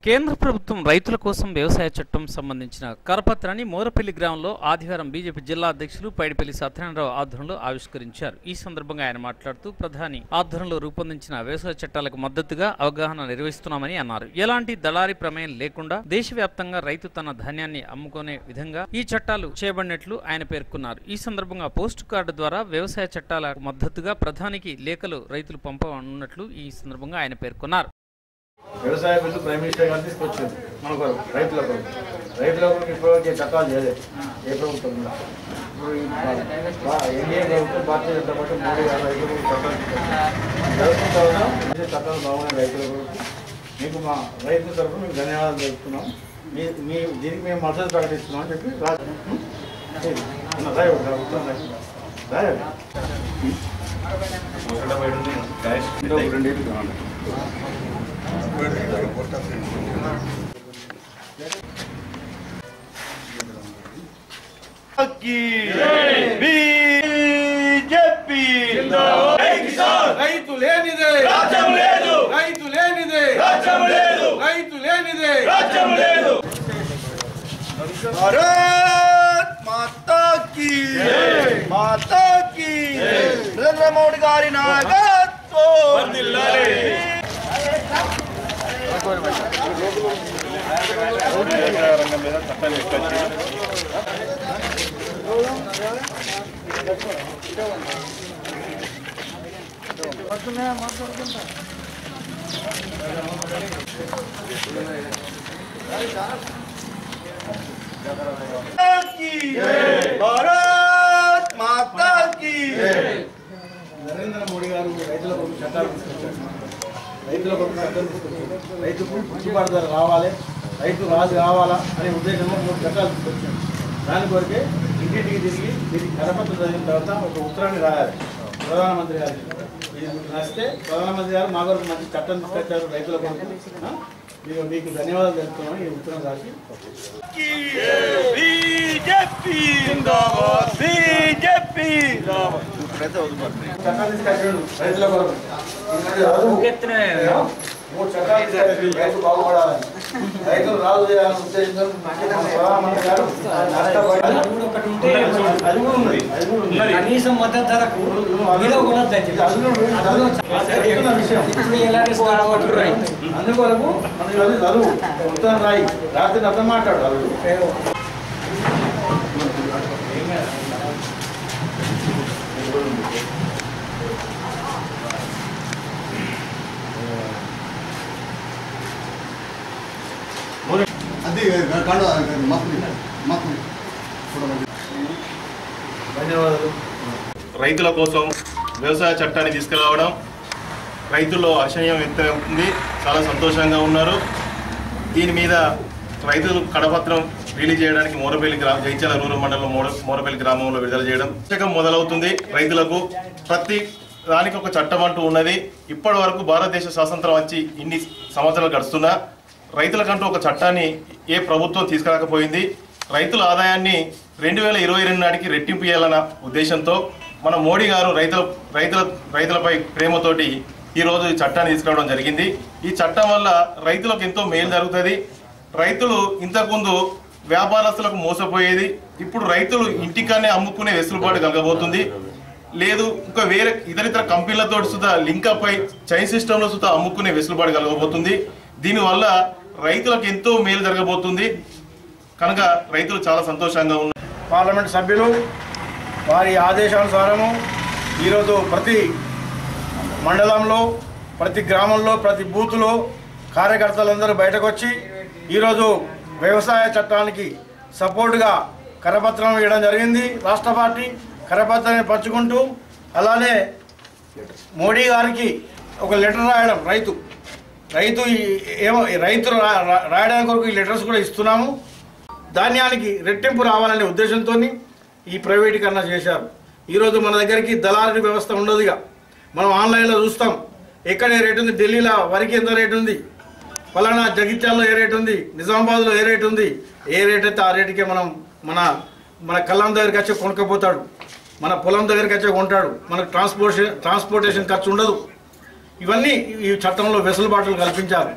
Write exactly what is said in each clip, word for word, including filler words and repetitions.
కేంద్ర ప్రభుత్వం రైతుల కోసం వ్యవసాయ చట్టం సంబంధించిన కరపత్రాన్ని మోరపల్లి గ్రామంలో ఆదివారం బీజేపీ జిల్లా అధ్యక్షులు పైడిపల్లి సత్యనారాయణరావు ఆధ్వర్యంలో ఆవిష్కరించారు. ఈ సందర్భంగా ఆయన మాట్లాడుతూ ప్రధాని ఆధ్వర్యంలో రూపొందించిన వ్యవసాయ చట్టాలకు మద్దతుగా అవగాహన నిర్వహిస్తున్నామని అన్నారు. ఎలాంటి దళారీ ప్రమేయం లేకుండా దేశవ్యాప్తంగా రైతు తన ధాన్యాన్ని అమ్ముకునే విధంగా ఈ చట్టాలు చేయబడినట్లు ఆయన పేర్కొన్నారు. ఈ సందర్భంగా పోస్ట్ కార్డు ద్వారా వ్యవసాయ చట్టాలకు మద్దతుగా ప్రధానికి లేఖలు రైతులు పంపనున్నట్లు ఈ సందర్భంగా ఆయన పేర్కొన్నారు. వ్యవసాయ బిల్లు ప్రైమ్ మినిస్టర్ గారు తీసుకొచ్చింది మన కొరకు రైతుల కొరకు రైతుల కొరకు ఇప్పటివరకు చట్టాలు చేయలేదు ఏ ప్రభుత్వం ఎన్డీఏ ప్రభుత్వం భారతీయ జనతా పార్టీ మోడీ గారు రైతుల కొరకు చట్టాలు చదువుతున్న చట్టాలు బాగున్నాయి రైతుల కొరకు. మీకు మా రైతుల తరఫున మీకు ధన్యవాదాలు తెలుపుతున్నాం. మీ మీ దీనికి మేము మద్దతు ప్రకటిస్తున్నాం అని చెప్పి రాజు రాయ రాయ రెండేళ్ళు కావాలి. రైతు లేనిదే రాజ్యం లేదు, రైతు లేనిదే రాజ్యం లేదు, రైతు లేనిదే రాజ్యం లేదు. భారత్ మాతా కీ మాతా కీ నరేంద్ర మోడీ గారి నాయకత్వం వర్ధిల్లాలి. రంగం మీద చట్టాలు తీసుకొచ్చి భారత్ మాతా కీ. నరేంద్ర మోడీ గారు రైతుల కొరకు చట్టాలు తీసుకొచ్చారు. రైతుల కొరకు చట్టాలు తీసుకొచ్చారు. రైతుకు గిట్టుబాటు ధర రావాలి, రైతు రాజు కావాలా అనే ఉద్దేశంలో మూడు చట్టాలు తీసుకొచ్చారు. దాని కొరకే ఇంటింటికి తిరిగి దీనికి కరపత్రం చదివిన తర్వాత ఒక ఉత్తరాన్ని రాయాలి ప్రధానమంత్రి గారికి. ఇది రాస్తే ప్రధానమంత్రి గారు మా కొరకు మంచి చట్టం తీసుకొచ్చారు రైతుల కొరకు, మీరు మీకు ధన్యవాదాలు తెలుపుతున్నామని ఈ ఉత్తరం రాసి బీజేపీ జిందాబాద్ బీజేపీ చట్టాలు తీసుకొచ్చాడు రైతుల కొరకు. మూడు చట్టాలు తీసుకొచ్చారు రైతు బాగుపడాలని, రైతులు రాజు చేయాలని ఉద్దేశంతో ప్రధానమంత్రి గారు నష్టపడి అది కూడా ఉన్నది అది కూడా ఉన్నది కనీసం మద్దతు ధరకు విషయం. అందుకొరకు మనం చదువు ఉత్తరం రాయి రాత్రి అర్థం మాట్లాడు వాళ్ళు ధన్యవాదాలు. రైతుల కోసం వ్యవసాయ చట్టాన్ని తీసుకురావడం రైతుల్లో హర్షణీయం వ్యక్తమవుతుంది, చాలా సంతోషంగా ఉన్నారు. దీని మీద రైతులు కడపత్రం రిలీజ్ చేయడానికి మోరపల్లి గ్రామ జైత్యాల రూరల్ మండలం మోర మోరపల్లి గ్రామంలో విడుదల చేయడం పుస్తకం మొదలవుతుంది. రైతులకు ప్రతి దానికి ఒక చట్టం అంటూ ఉన్నది. ఇప్పటి వరకు భారతదేశ స్వాతంత్రం వచ్చి ఇన్ని సంవత్సరాలు గడుస్తున్నా రైతులకంటూ ఒక చట్టాన్ని ఏ ప్రభుత్వం తీసుకురాకపోయింది. రైతుల ఆదాయాన్ని రెండు వేల ఇరవై రెండు నాటికి రెట్టింపు చేయాలన్న ఉద్దేశంతో మన మోడీ గారు రైతుల రైతుల రైతులపై ప్రేమతోటి ఈరోజు ఈ చట్టాన్ని తీసుకురావడం జరిగింది. ఈ చట్టం వల్ల రైతులకు ఎంతో మేలు జరుగుతుంది. రైతులు ఇంతకుముందు వ్యాపారస్తులకు మోసపోయేది, ఇప్పుడు రైతులు ఇంటికానే అమ్ముకునే వెసులుబాటు కలగబోతుంది. లేదు ఇంకా వేరే ఇతర ఇతర కంపెనీలతో సుధా లింకప్ అయి చైన్ సిస్టంలో సుధా అమ్ముకునే వెసులుబాటు కలగబోతుంది. దీనివల్ల రైతులకు ఎంతో మేలు జరగబోతుంది కనుక రైతులు చాలా సంతోషంగా ఉన్నారు. పార్లమెంట్ సభ్యులు వారి ఆదేశానుసారము ఈరోజు ప్రతి మండలంలో ప్రతి గ్రామంలో ప్రతి బూతులో కార్యకర్తలందరూ బయటకు వచ్చి ఈరోజు వ్యవసాయ చట్టానికి సపోర్టుగా కరపత్రం ఇవ్వడం జరిగింది. రాష్ట్ర పార్టీ కరపత్రాన్ని పంచుకుంటూ అలానే మోడీ గారికి ఒక లెటర్ రాయడం రైతు రైతు ఏమో రైతులు రాయడానికి కొరకు ఈ లెటర్స్ కూడా ఇస్తున్నాము. ధాన్యానికి రెట్టింపు రావాలనే ఉద్దేశంతో ఈ ప్రైవేటీకరణ చేశారు. ఈరోజు మన దగ్గరికి దళారీ వ్యవస్థ ఉండదుగా. మనం ఆన్లైన్లో చూస్తాం ఎక్కడ ఏ రేటు ఉంది, ఢిల్లీలో వరికి ఎంత రేటు ఉంది, ఫలానా జగిత్యాలలో ఏ రేటు ఉంది, నిజామాబాద్లో ఏ రేటు ఉంది, ఏ రేట్ అయితే ఆ రేటుకే మనం మన మన కళ్ళం దగ్గరికి వచ్చి కొనుక్కపోతాడు, మన పొలం దగ్గరికి వచ్చి కొంటాడు. మనకు ట్రాన్స్పోర్టేషన్ ట్రాన్స్పోర్టేషన్ ఖర్చు ఉండదు. ఇవన్నీ ఈ చట్టంలో వెసులుబాటులు కల్పించారు.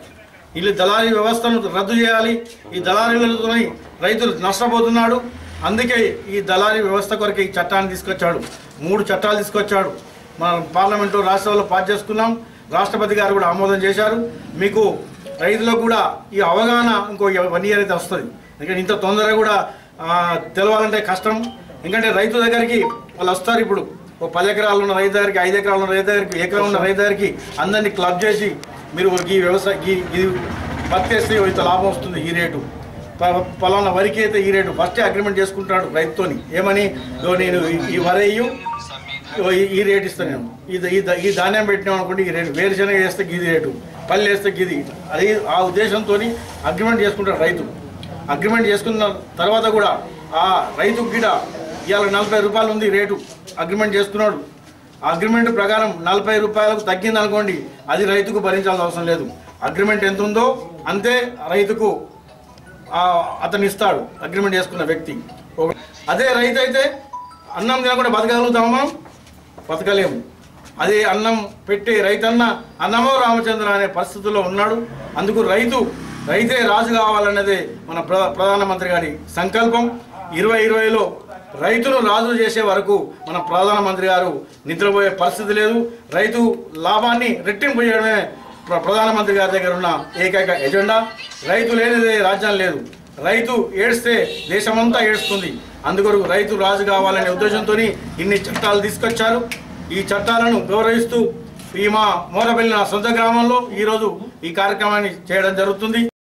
వీళ్ళు దళారీ వ్యవస్థను రద్దు చేయాలి. ఈ దళారీలతో రైతులు నష్టపోతున్నాడు. అందుకే ఈ దళారీ వ్యవస్థ కొరకు ఈ చట్టాన్ని తీసుకొచ్చాడు. మూడు చట్టాలు తీసుకొచ్చాడు. మన పార్లమెంటు రాష్ట్రంలో పాస్ చేసుకున్నాం. రాష్ట్రపతి గారు కూడా ఆమోదం చేశారు. మీకు రైతులకు కూడా ఈ అవగాహన ఇంకో వన్ ఇయర్ అయితే వస్తుంది. ఎందుకంటే ఇంత తొందరగా కూడా తెలవాలంటే కష్టం. ఎందుకంటే రైతు దగ్గరికి వాళ్ళు వస్తారు. ఇప్పుడు ఓ పది ఎకరాలు ఉన్న రైతు దగ్గరికి, ఐదు ఎకరాలు ఉన్న రైతు దగ్గరికి, ఎకరం ఉన్న రైతు దగ్గరికి అందరినీ క్లబ్ చేసి మీరు ఈ వ్యవసాయ ఈ పత్తేస్తే ఇంత లాభం వస్తుంది, ఈ రేటు పలానా వరికి అయితే ఈ రేటు ఫస్టే అగ్రిమెంట్ చేసుకుంటాడు రైతుతోని. ఏమని నేను ఈ వరయ్యు ఈ రేటు ఇస్తాను, నేను ఇది ఈ ధాన్యం పెట్టినాం అనుకోండి ఈ రేటు, వేరుశనగ వేస్తే గిది రేటు, పల్లి వేస్తే గిది, అది ఆ ఉద్దేశంతో అగ్రిమెంట్ చేసుకుంటాడు రైతు. అగ్రిమెంట్ చేసుకున్న తర్వాత కూడా ఆ రైతు గిడ ఇవాళ నలభై రూపాయలు ఉంది రేటు, అగ్రిమెంట్ చేసుకున్నాడు. ఆ అగ్రిమెంట్ ప్రకారం నలభై రూపాయలకు తగ్గింది అనుకోండి, అది రైతుకు భరించాల్సిన అవసరం లేదు. అగ్రిమెంట్ ఎంత ఉందో అంతే రైతుకు అతను ఇస్తాడు, అగ్రిమెంట్ చేసుకున్న వ్యక్తి. అదే రైతు అయితే అన్నం తినకుండా బతకగలుగుతాము మనం? బతకలేము. అదే అన్నం పెట్టే రైతన్న అన్నమో రామచంద్ర అనే పరిస్థితుల్లో ఉన్నాడు. అందుకు రైతు రైతే రాజు కావాలన్నదే మన ప్ర ప్రధానమంత్రి గారి సంకల్పం. ఇరవై ఇరవైలో రైతును రాజు చేసే వరకు మన ప్రధానమంత్రి గారు నిద్రపోయే పరిస్థితి లేదు. రైతు లాభాన్ని రెట్టింపు చేయడమే ప్రధానమంత్రి గారి దగ్గర ఉన్న ఏకైక ఎజెండా. రైతు లేనిదే రాజ్యం లేదు. రైతు ఏడ్స్తే దేశమంతా ఏడుస్తుంది. అందుకొరకు రైతు రాజు కావాలనే ఉద్దేశంతో ఇన్ని చట్టాలు తీసుకొచ్చారు. ఈ చట్టాలను గౌరవిస్తూ ఈ మా మోరపల్లి నా సొంత గ్రామంలో ఈరోజు ఈ కార్యక్రమాన్ని చేయడం జరుగుతుంది.